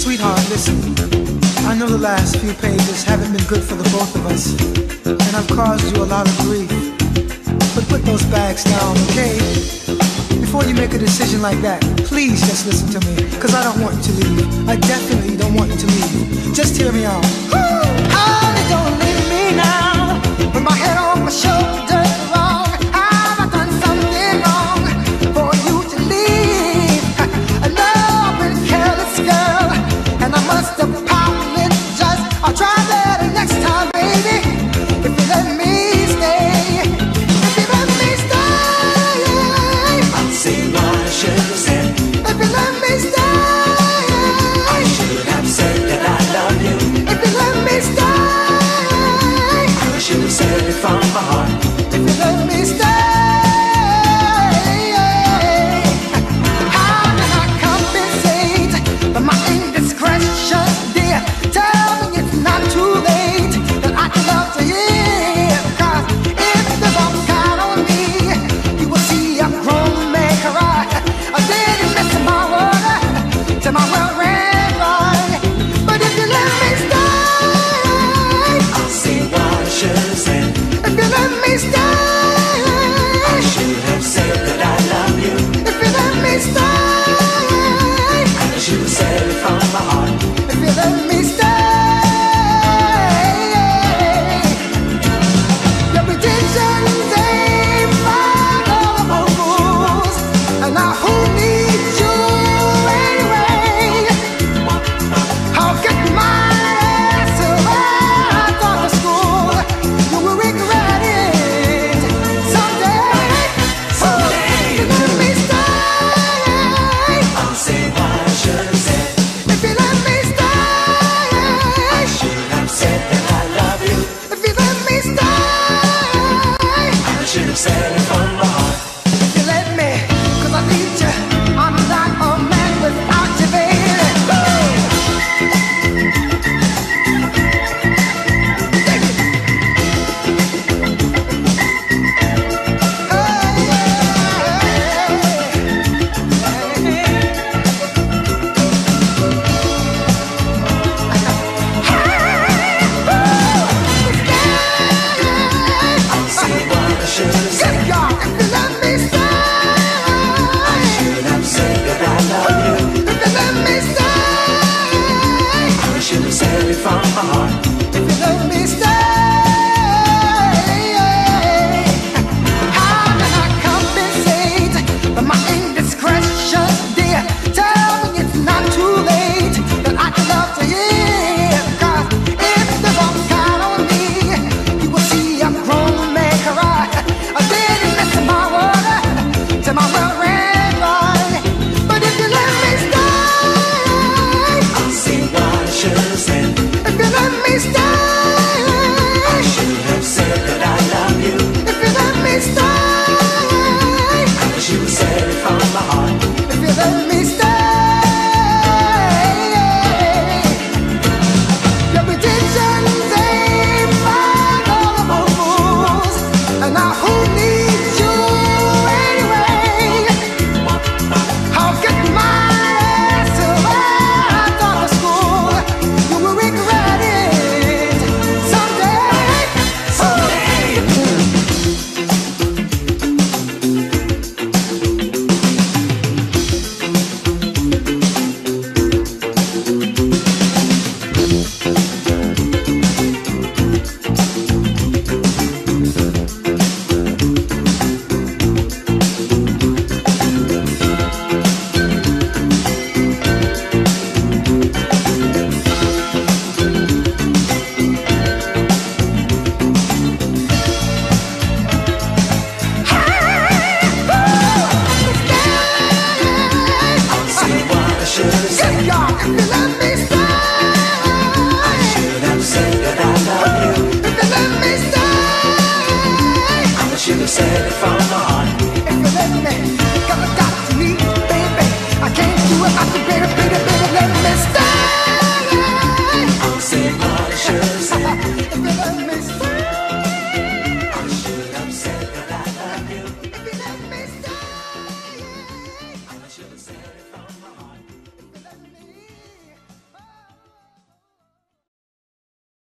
Sweetheart, listen. I know the last few pages haven't been good for the both of us, and I've caused you a lot of grief. But put those bags down, okay? Before you make a decision like that, please just listen to me, because I don't want you to leave. I definitely don't want you to leave. Just hear me out. Honey, don't leave me now, with my head on my shoulder. Wrong, have I done something wrong for you to leave? I know I've been careless, girl, and I must apologize. I'll try better next time, baby. If you let me stay, if you let me stay, I'll say what I should have said. if you let me stay, I should have said that I love you. if you let me stay, I should have said it from my heart. if you let me stay. How can I compensate for my indiscretion, dear? Tell me it's not too late, that I can love to hear. 'Cause if the bump got on me, you will see a grown man cry. I didn't miss my water till my well ran dry. But if you let me stay, I'll say what I should have said. if you let me stay, I should have said that I love you. if you let me stay, I should have said it from my heart. if you let me stay.